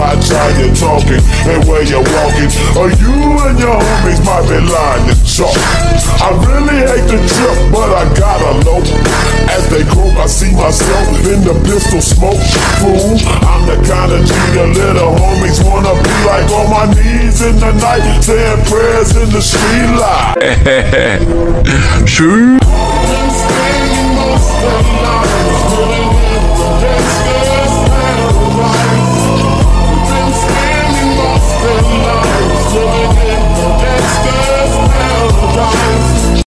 watch how you're talking and where you're walking, or you and your homies might be lying to chalk. I really hate the trip, but I gotta know. As they croak, I see myself in the pistol smoke. Fool, I'm the kind of G the little homies wanna be like, on my knees in the night, saying prayers in the street light. Sure. Been staying most of the night.